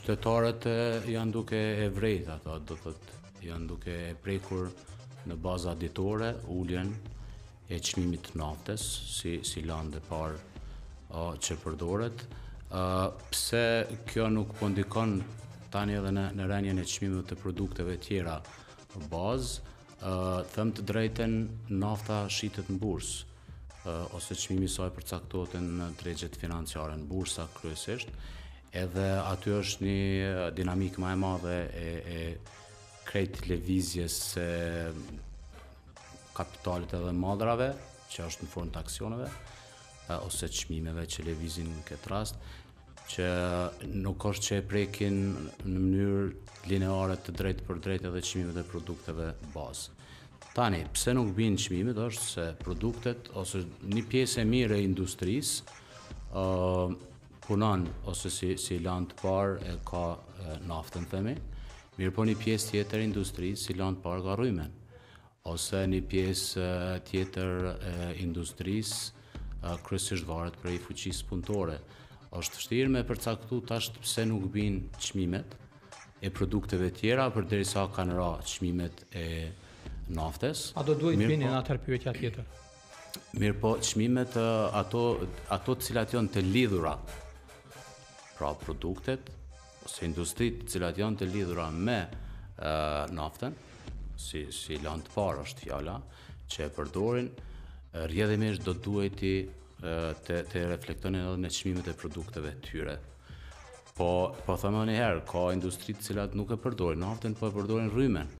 Qytetarët janë duke e vrejt ata, do thotë janë duke e prekur në baza ditore uljen e çmimit të naftes si landë e parë që përdoret. Pse kjo nuk po ndikon tani edhe në rënien e çmimeve të produkteve tjera bazë, them të drejten, nafta shitet në bursë, ose çmimi i saj përcaktohet në tregjet financiare, në bursa kryesisht, edhe aty është një dinamikë më e madhe e krejt lëvizjes së kapitalit edhe madrave, që është në formë të aksioneve, ose çmimeve që lëvizin në këtë rast, që nuk është që e prekin në mënyrë lineare të drejtë për drejtë edhe çmimet e produkteve bazë. Tani, pse nuk bin çmimet është se produktet ose një pjesë e mirë e industrisë punon ose si land të parë e ka naftën themi, mirë po një pjesë tjetër e industrisë si land të parë ka rrymen, ose një pjesë tjetër e industrisë kryesisht varet prej fuqisë punëtore. Është vështirë me përcaktu tash pse nuk bin çmimet e produkteve tjera përderisa kanë ra çmimet e naftes. A do duhet binin atëherë pyetja tjetër? Mirë po, çmimet ato të cilat janë të lidhura, pra produktet ose industritë të cilat janë të lidhura me naftën, si land të parë është fjala, që e përdorin, rrjedhimisht do duheti të reflektonin edhe në çmimet e produkteve tyre. Po thëmë një herë, ka industri të cilat nuk e përdorin naftën, po e përdorin rrymen.